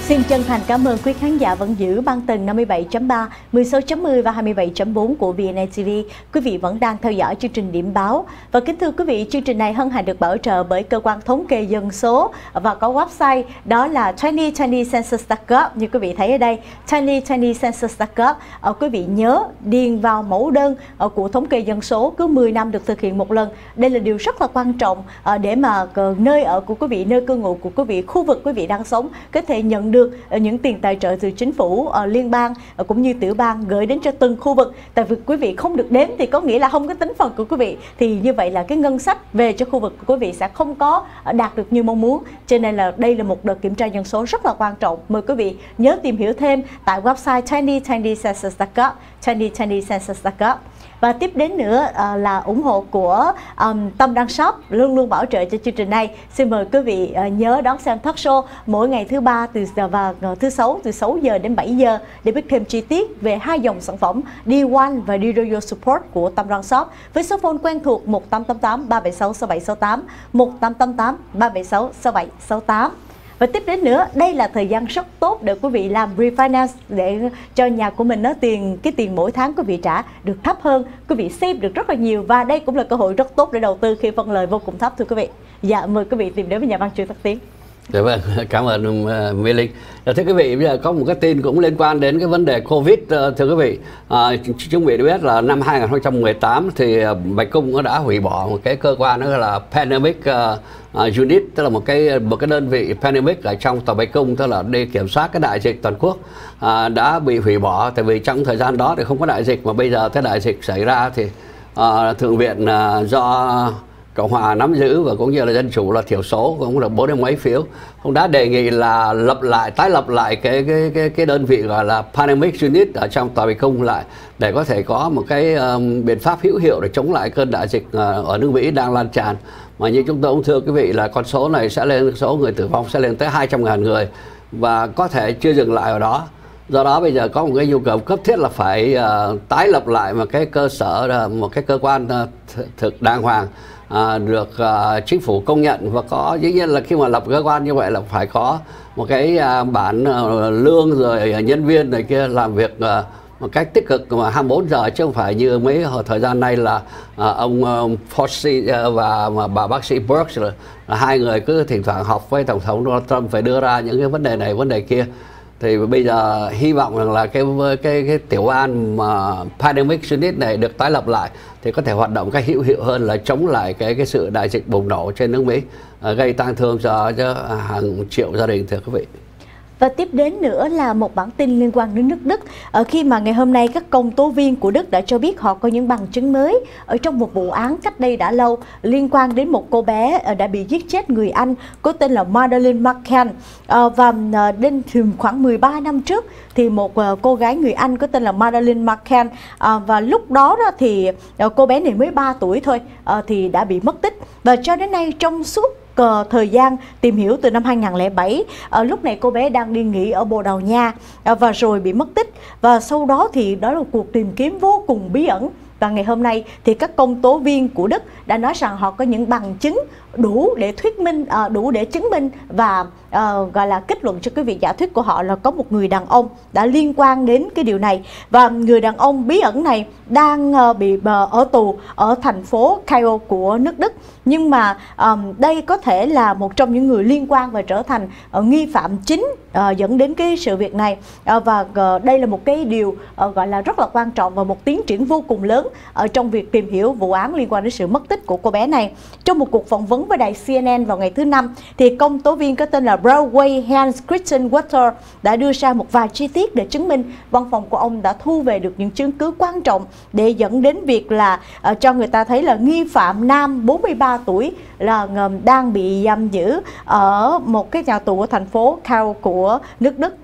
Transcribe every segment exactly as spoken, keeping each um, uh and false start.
Xin chân thành cảm ơn quý khán giả vẫn giữ băng tần năm mươi bảy chấm ba, mười sáu chấm mười và hai mươi bảy chấm bốn của vê en a tê vê. Quý vị vẫn đang theo dõi chương trình Điểm báo. Và kính thưa quý vị, chương trình này hân hạnh được bảo trợ bởi cơ quan thống kê dân số và có website đó là hai không hai không census chấm gov. Như quý vị thấy ở đây, hai không hai không census chấm gov. Ở quý vị nhớ điền vào mẫu đơn ở của thống kê dân số, cứ mười năm được thực hiện một lần. Đây là điều rất là quan trọng để mà nơi ở của quý vị, nơi cư ngụ của quý vị, khu vực quý vị đang sống có thể nhận được được những tiền tài trợ từ chính phủ uh, liên bang uh, cũng như tiểu bang gửi đến cho từng khu vực. Tại vì quý vị không được đếm thì có nghĩa là không có tính phần của quý vị, thì như vậy là cái ngân sách về cho khu vực của quý vị sẽ không có uh, đạt được như mong muốn. Cho nên là đây là một đợt kiểm tra dân số rất là quan trọng. Mời quý vị nhớ tìm hiểu thêm tại website hai không hai không census chấm gov, hai không hai không census chấm gov. Và tiếp đến nữa uh, là ủng hộ của um, Tâm Đăng Shop luôn luôn bảo trợ cho chương trình này. Xin mời quý vị uh, nhớ đón xem talk show mỗi ngày thứ ba từ giờ và uh, thứ sáu từ sáu giờ đến bảy giờ để biết thêm chi tiết về hai dòng sản phẩm D một và D Royal Support của Tâm Đăng Shop với số phone quen thuộc một tám tám tám ba bảy sáu sáu bảy sáu tám, một tám tám tám ba bảy sáu sáu bảy sáu tám. Và tiếp đến nữa, đây là thời gian rất tốt để quý vị làm refinance để cho nhà của mình nó tiền cái tiền mỗi tháng quý vị trả được thấp hơn, quý vị save được rất là nhiều, và đây cũng là cơ hội rất tốt để đầu tư khi phân lời vô cùng thấp thưa quý vị. Dạ, mời quý vị tìm đến với nhà văn Trương Tắc Tiến. Dạ vâng, cảm ơn uh, Mỹ Linh. Thưa quý vị, bây giờ có một cái tin cũng liên quan đến cái vấn đề Covid. Uh, thưa quý vị, uh, chúng vị biết là năm hai không một tám thì uh, Bạch Cung đã hủy bỏ một cái cơ quan đó là Pandemic uh, uh, Unit, tức là một cái một cái đơn vị pandemic ở trong tòa Bạch Cung, tức là đi kiểm soát cái đại dịch toàn quốc, uh, đã bị hủy bỏ. Tại vì trong thời gian đó thì không có đại dịch, mà bây giờ cái đại dịch xảy ra thì uh, Thượng viện uh, do Cộng hòa nắm giữ và cũng như là dân chủ là thiểu số, cũng là bốn mươi mấy phiếu, cũng đã đề nghị là lập lại, tái lập lại cái cái cái cái đơn vị gọi là Pandemic Unit ở trong tòa Bạch Cung lại, để có thể có một cái um, biện pháp hữu hiệu để chống lại cơn đại dịch uh, ở nước Mỹ đang lan tràn. Mà như chúng tôi cũng thưa quý vị là con số này sẽ lên, số người tử vong sẽ lên tới hai trăm ngàn người, và có thể chưa dừng lại ở đó. Do đó bây giờ có một cái nhu cầu cấp thiết là phải uh, tái lập lại một cái cơ sở, uh, một cái cơ quan uh, th thực đàng hoàng, À, được uh, chính phủ công nhận, và có dĩ nhiên là khi mà lập cơ quan như vậy là phải có một cái uh, bản uh, lương rồi uh, nhân viên này kia làm việc uh, một cách tích cực mà hai mươi bốn giờ, chứ không phải như mấy thời gian nay là uh, ông uh, Fauci uh, và mà bà bác sĩ Birx là, là hai người cứ thỉnh thoảng học với Tổng thống Donald Trump phải đưa ra những cái vấn đề này vấn đề kia. Thì bây giờ hy vọng rằng là cái cái cái tiểu ban mà Pandemic Unit này được tái lập lại thì có thể hoạt động cách hữu hiệu hơn là chống lại cái cái sự đại dịch bùng nổ trên nước Mỹ, gây tang thương cho, cho hàng triệu gia đình thưa quý vị. Và tiếp đến nữa là một bản tin liên quan đến nước Đức. Ở khi mà ngày hôm nay các công tố viên của Đức đã cho biết họ có những bằng chứng mới ở trong một vụ án cách đây đã lâu liên quan đến một cô bé đã bị giết chết người Anh có tên là Madeleine McCann. Và đến khoảng mười ba năm trước thì một cô gái người Anh có tên là Madeleine McCann, và lúc đó thì cô bé này mới ba tuổi thôi thì đã bị mất tích. Và cho đến nay trong suốt thời gian tìm hiểu từ năm hai nghìn không trăm lẻ bảy, à, lúc này cô bé đang đi nghỉ ở Bồ Đào Nha à, và rồi bị mất tích, và sau đó thì đó là một cuộc tìm kiếm vô cùng bí ẩn. Và ngày hôm nay thì các công tố viên của Đức đã nói rằng họ có những bằng chứng đủ để thuyết minh, à, đủ để chứng minh và à, gọi là kết luận cho cái việc giả thuyết của họ là có một người đàn ông đã liên quan đến cái điều này. Và người đàn ông bí ẩn này đang à, bị à, ở tù ở thành phố Kiel của nước Đức. Nhưng mà à, đây có thể là một trong những người liên quan và trở thành à, nghi phạm chính à, dẫn đến cái sự việc này. À, và à, đây là một cái điều à, gọi là rất là quan trọng và một tiến triển vô cùng lớn ở trong việc tìm hiểu vụ án liên quan đến sự mất tích của cô bé này. Trong một cuộc phỏng vấn với đài C N N vào ngày thứ Năm, thì công tố viên có tên là Broadway Hans Christian Water đã đưa ra một vài chi tiết để chứng minh văn phòng của ông đã thu về được những chứng cứ quan trọng để dẫn đến việc là uh, cho người ta thấy là nghi phạm nam bốn mươi ba tuổi là uh, đang bị giam giữ ở một cái nhà tù ở thành phố Kiel của nước Đức,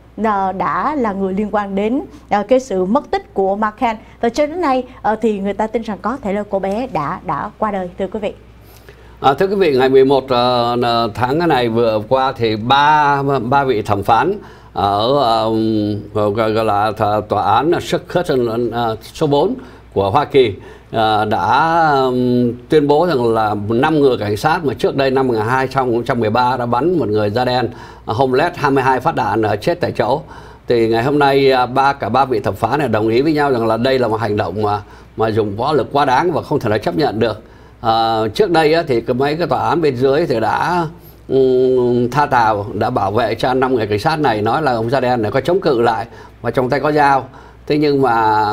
đã là người liên quan đến uh, cái sự mất tích của McCann. Và cho đến nay uh, thì người ta tin rằng có thể là cô bé đã đã qua đời thưa quý vị. À, thưa quý vị, ngày mười một uh, tháng này vừa qua thì ba ba vị thẩm phán ở uh, gọi là tòa án uh, số bốn của Hoa Kỳ à, đã um, tuyên bố rằng là năm người cảnh sát mà trước đây năm hai nghìn không trăm mười ba đã bắn một người da đen homeless hai mươi hai phát đạn chết tại chỗ. Thì ngày hôm nay ba cả ba vị thẩm phán này đồng ý với nhau rằng là đây là một hành động mà mà dùng võ lực quá đáng và không thể nào chấp nhận được. À, trước đây á, thì mấy cái tòa án bên dưới thì đã um, tha tào, đã bảo vệ cho năm người cảnh sát này, nói là ông da đen này có chống cự lại và trong tay có dao. Thế nhưng mà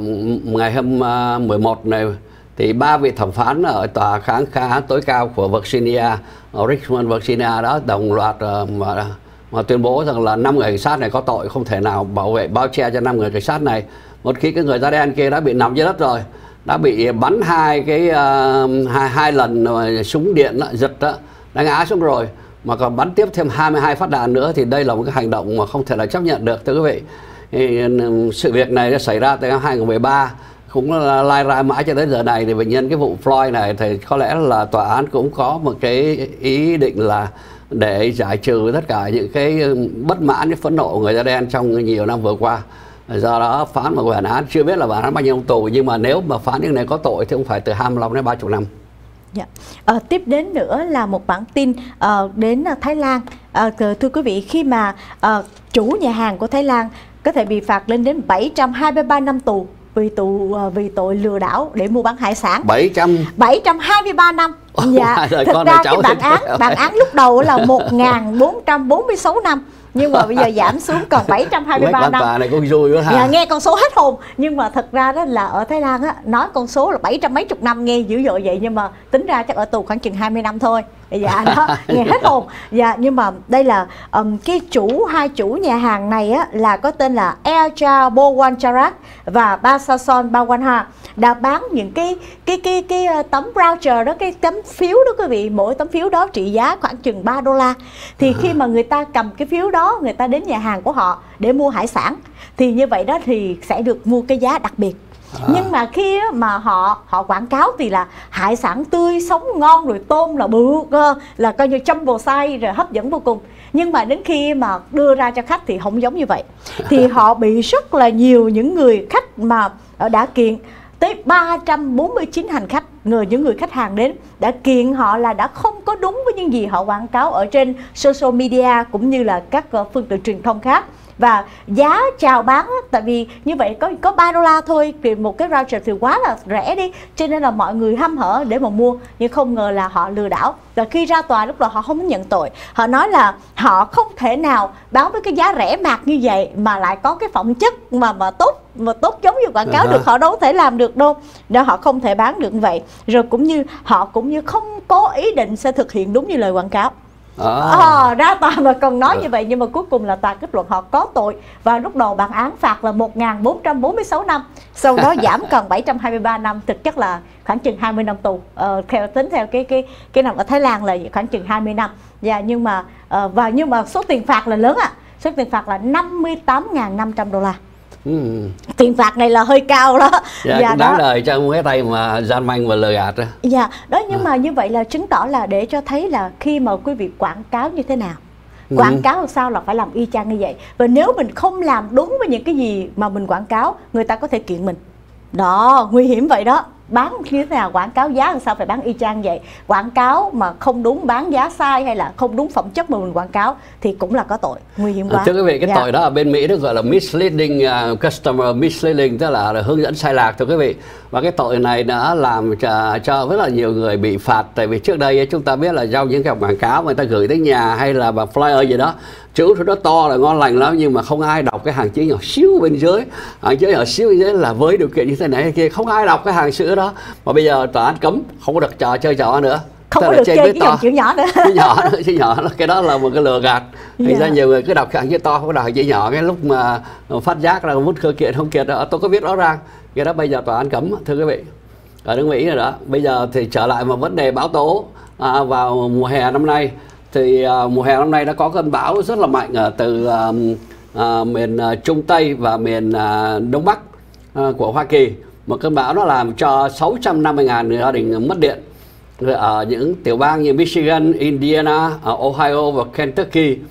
ngày hôm mười một này thì ba vị thẩm phán ở tòa kháng kháng tối cao của Virginia, ở Richmond, Virginia đó đồng loạt mà, mà tuyên bố rằng là năm người cảnh sát này có tội, không thể nào bảo vệ bao che cho năm người cảnh sát này. Một khi cái người da đen kia đã bị nằm dưới đất rồi, đã bị bắn hai cái uh, hai hai lần súng điện đó, giật đó, đã ngã xuống rồi, mà còn bắn tiếp thêm hai mươi hai phát đạn nữa thì đây là một cái hành động mà không thể là chấp nhận được, thưa quý vị. Thì sự việc này đã xảy ra từ năm hai nghìn không trăm mười ba, cũng là lai ra mãi cho đến giờ này. Thì bệnh nhân cái vụ Floyd này thì có lẽ là tòa án cũng có một cái ý định là để giải trừ tất cả những cái bất mãn, cái phẫn nộ của người da đen trong nhiều năm vừa qua. Do đó phán một bản án, chưa biết là bản án bao nhiêu năm tù, nhưng mà nếu mà phán những này có tội thì cũng phải từ hai mươi lăm đến ba mươi năm. Dạ. À, tiếp đến nữa là một bản tin uh, đến Thái Lan. À, thưa quý vị, khi mà uh, chủ nhà hàng của Thái Lan có thể bị phạt lên đến bảy trăm hai mươi ba năm tù vì tù uh, vì tội lừa đảo để mua bán hải sản. bảy trăm bảy trăm hai mươi ba năm. Dạ. Rồi, thực ra cái bản án bản án lúc đầu là một nghìn bốn trăm bốn mươi sáu năm, nhưng mà bây giờ giảm xuống còn bảy trăm hai mươi ba năm. Tòa này cũng vui quá ha. Dạ, nghe con số hết hồn, nhưng mà thật ra đó là ở Thái Lan á, nói con số là bảy trăm mấy chục năm nghe dữ dội vậy, nhưng mà tính ra chắc ở tù khoảng chừng hai mươi năm thôi. Dạ đó, nghe hết hồn. Dạ, nhưng mà đây là um, cái chủ hai chủ nhà hàng này á là có tên là Aja Bowancharat và Basason Bawanha, đã bán những cái cái cái cái, cái tấm voucher đó, cái tấm phiếu đó quý vị, mỗi tấm phiếu đó trị giá khoảng chừng ba đô la. Thì khi mà người ta cầm cái phiếu đó, người ta đến nhà hàng của họ để mua hải sản, thì như vậy đó thì sẽ được mua cái giá đặc biệt. À. Nhưng mà khi mà họ họ quảng cáo thì là hải sản tươi sống ngon, rồi tôm là bự, là coi như jumbo size, rồi hấp dẫn vô cùng. Nhưng mà đến khi mà đưa ra cho khách thì không giống như vậy. Thì họ bị rất là nhiều những người khách mà đã kiện, tới ba trăm bốn mươi chín hành khách, người những người khách hàng đến đã kiện họ là đã không có đúng với những gì họ quảng cáo ở trên social media cũng như là các phương tiện truyền thông khác. Và giá chào bán, tại vì như vậy có có ba đô la thôi, thì một cái voucher thì quá là rẻ đi, cho nên là mọi người hăm hở để mà mua, nhưng không ngờ là họ lừa đảo. Và khi ra tòa lúc đó họ không nhận tội, họ nói là họ không thể nào bán với cái giá rẻ mạt như vậy mà lại có cái phẩm chất mà mà tốt mà tốt giống như quảng cáo được, họ đâu có thể làm được đâu, để họ không thể bán được như vậy. Rồi cũng như họ cũng như không có ý định sẽ thực hiện đúng như lời quảng cáo. À. À, ra tòa mà còn nói à. như vậy, nhưng mà cuối cùng là tòa kết luận họ có tội, và lúc đầu bản án phạt là một nghìn bốn trăm bốn mươi sáu năm, sau đó giảm còn bảy trăm hai mươi ba năm, thực chất là khoảng chừng hai mươi năm tù. Ờ, theo tính theo cái cái cái năm ở Thái Lan là khoảng chừng hai mươi năm. Dạ, nhưng mà uh, và nhưng mà số tiền phạt là lớn ạ. À. Số tiền phạt là năm mươi tám nghìn năm trăm đô la. Ừ. Tiền phạt này là hơi cao đó. Dạ, dạ, cũng đáng đời cho cái tay mà gian manh và lừa gạt đó. Dạ, đó, nhưng à. mà như vậy là chứng tỏ là để cho thấy là khi mà quý vị quảng cáo như thế nào, quảng ừ. cáo làm sao là phải làm y chang như vậy. Và nếu mình không làm đúng với những cái gì mà mình quảng cáo, người ta có thể kiện mình. Đó, nguy hiểm vậy đó. Bán như thế nào, quảng cáo giá làm sao phải bán y chang vậy. Quảng cáo mà không đúng, bán giá sai hay là không đúng phẩm chất mà mình quảng cáo thì cũng là có tội, nguy hiểm quá. Thưa quý vị, cái dạ. tội đó ở bên Mỹ nó gọi là misleading uh, customer misleading, tức là, là hướng dẫn sai lạc, thưa quý vị. Và cái tội này đã làm cho, cho rất là nhiều người bị phạt. Tại vì trước đây chúng ta biết là trong những cái quảng cáo người ta gửi tới nhà hay là bằng flyer gì đó, chữ nó to là ngon lành lắm, nhưng mà không ai đọc cái hàng chữ nhỏ xíu bên dưới. Hàng chữ nhỏ xíu bên dưới là với điều kiện như thế này hay kia, không ai đọc cái hàng chữ đó. Mà bây giờ tòa án cấm, không có được trò chơi trò nữa, không có được chơi cái dòng chữ nhỏ nữa. Chữ nhỏ nữa, chữ nhỏ đó, cái đó là một cái lừa gạt. Thành yeah. ra nhiều người cứ đọc hàng chữ to, không có đọc hàng chữ nhỏ, cái lúc mà phát giác là muốn khởi kiện không kiện đó, tôi có biết rõ ràng. Cái đó bây giờ tòa án cấm, thưa quý vị, ở nước Mỹ rồi đó. Bây giờ thì trở lại một vấn đề bão tố à, vào mùa hè năm nay. Thì à, mùa hè năm nay đã có cơn bão rất là mạnh ở từ à, à, miền à, Trung Tây và miền à, Đông Bắc à, của Hoa Kỳ. Một cơn bão nó làm cho sáu trăm năm mươi nghìn người gia đình mất điện ở những tiểu bang như Michigan, Indiana, Ohio và Kentucky.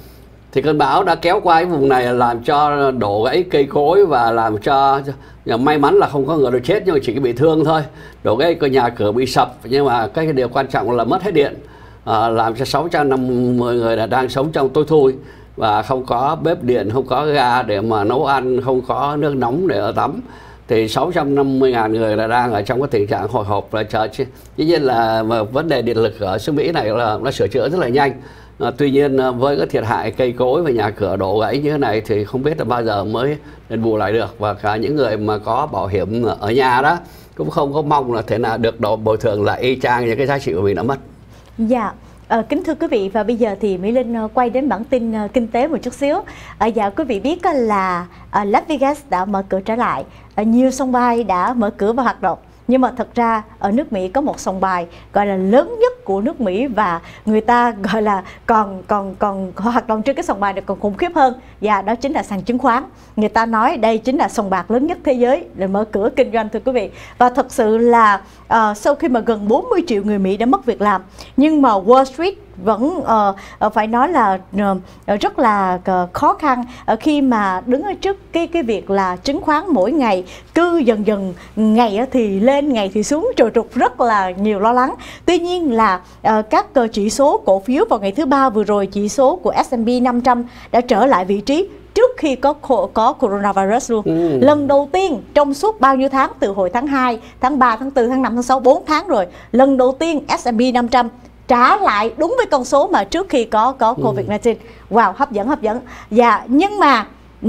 Thì cơn bão đã kéo qua cái vùng này làm cho đổ gãy cây cối và làm cho, may mắn là không có người nào chết nhưng mà chỉ bị thương thôi. Đổ gãy cái nhà cửa bị sập, nhưng mà cái điều quan trọng là mất hết điện, à, làm cho sáu trăm năm mươi người là đang sống trong tối thui và không có bếp điện, không có ga để mà nấu ăn, không có nước nóng để ở tắm. Thì sáu trăm năm mươi ngàn người là đang ở trong cái tình trạng hồi hộp là chờ. Dĩ nhiên là mà vấn đề điện lực ở xứ Mỹ này là nó sửa chữa rất là nhanh. À, tuy nhiên với cái thiệt hại cây cối và nhà cửa đổ gãy như thế này thì không biết là bao giờ mới đền bù lại được. Và cả những người mà có bảo hiểm ở nhà đó cũng không có mong là thế nào được độ bồi thường lại y chang những cái giá trị của mình đã mất. Dạ. À, kính thưa quý vị, và bây giờ thì Mỹ Linh uh, quay đến bản tin uh, kinh tế một chút xíu. À, dạ quý vị biết uh, là uh, Las Vegas đã mở cửa trở lại, uh, nhiều sân bay đã mở cửa và hoạt động. Nhưng mà thật ra ở nước Mỹ có một sòng bài gọi là lớn nhất của nước Mỹ và người ta gọi là còn còn còn hoạt động trên cái sòng bài này còn khủng khiếp hơn, và đó chính là sàn chứng khoán. Người ta nói đây chính là sòng bạc lớn nhất thế giới để mở cửa kinh doanh, thưa quý vị. Và thật sự là uh, sau khi mà gần bốn mươi triệu người Mỹ đã mất việc làm, nhưng mà Wall Street vẫn uh, phải nói là uh, rất là uh, khó khăn uh, khi mà đứng ở trước cái cái việc là chứng khoán mỗi ngày cứ dần dần ngày thì lên ngày thì xuống trồi trục, rất là nhiều lo lắng. Tuy nhiên là uh, các uh, chỉ số cổ phiếu vào ngày thứ ba vừa rồi, chỉ số của S and P năm trăm đã trở lại vị trí trước khi có có coronavirus luôn. Ừ. Lần đầu tiên trong suốt bao nhiêu tháng, từ hồi tháng hai, tháng ba, tháng tư, tháng năm, tháng sáu, bốn tháng rồi, lần đầu tiên S and P năm trăm trả lại đúng với con số mà trước khi có có Covid mười chín. Wow, hấp dẫn hấp dẫn. Dạ, nhưng mà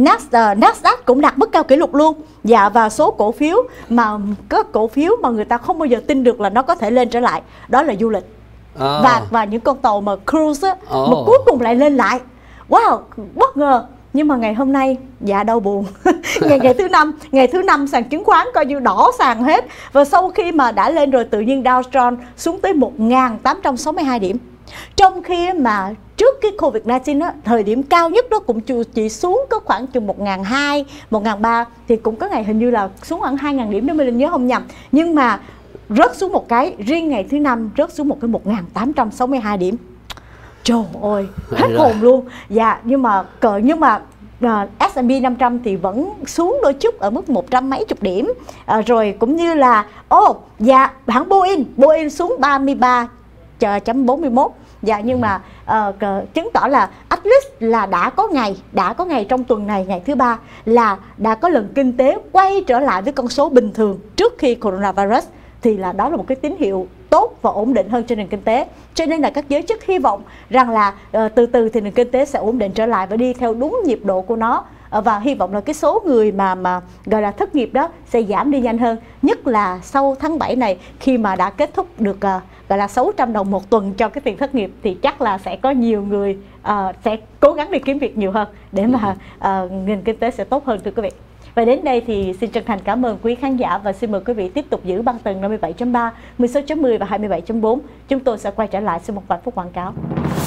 Nasdaq cũng đạt mức cao kỷ lục luôn. Dạ, và số cổ phiếu mà có cổ phiếu mà người ta không bao giờ tin được là nó có thể lên trở lại, đó là du lịch. À. Và và những con tàu mà cruise á, oh. mà cuối cùng lại lên lại. Wow, bất ngờ. Nhưng mà ngày hôm nay, dạ đau buồn. ngày ngày thứ năm, ngày thứ năm sàn chứng khoán coi như đỏ sàn hết. Và sau khi mà đã lên rồi, tự nhiên Dow Jones xuống tới một nghìn tám trăm sáu mươi hai điểm. Trong khi mà trước cái Covid mười chín á, thời điểm cao nhất đó cũng chỉ xuống có khoảng chừng một nghìn hai trăm, một nghìn ba trăm, thì cũng có ngày hình như là xuống khoảng hai nghìn điểm nếu mình nhớ không nhầm. Nhưng mà rớt xuống một cái, riêng ngày thứ năm rớt xuống một cái một nghìn tám trăm sáu mươi hai điểm. Trời ơi, hết hồn luôn. Dạ, nhưng mà cỡ nhưng mà uh, S and P năm trăm thì vẫn xuống đôi chút ở mức một trăm mấy chục điểm. Uh, rồi cũng như là ô, oh, dạ hãng Boeing, Boeing xuống ba mươi ba chấm bốn mươi mốt. Dạ, nhưng mà uh, chứng tỏ là at least là đã có ngày, đã có ngày trong tuần này, ngày thứ ba là đã có lần kinh tế quay trở lại với con số bình thường trước khi coronavirus, thì là đó là một cái tín hiệu tốt và ổn định hơn cho nền kinh tế. Cho nên là các giới chức hy vọng rằng là uh, từ từ thì nền kinh tế sẽ ổn định trở lại và đi theo đúng nhịp độ của nó. Uh, và hy vọng là cái số người mà mà gọi là thất nghiệp đó sẽ giảm đi nhanh hơn, nhất là sau tháng bảy này, khi mà đã kết thúc được uh, gọi là sáu trăm đồng một tuần cho cái tiền thất nghiệp, thì chắc là sẽ có nhiều người uh, sẽ cố gắng đi kiếm việc nhiều hơn để mà uh, nền kinh tế sẽ tốt hơn, thưa quý vị. Và đến đây thì xin chân thành cảm ơn quý khán giả và xin mời quý vị tiếp tục giữ băng tần năm mươi bảy chấm ba, mười sáu chấm mười và hai mươi bảy chấm bốn. Chúng tôi sẽ quay trở lại sau một vài phút quảng cáo.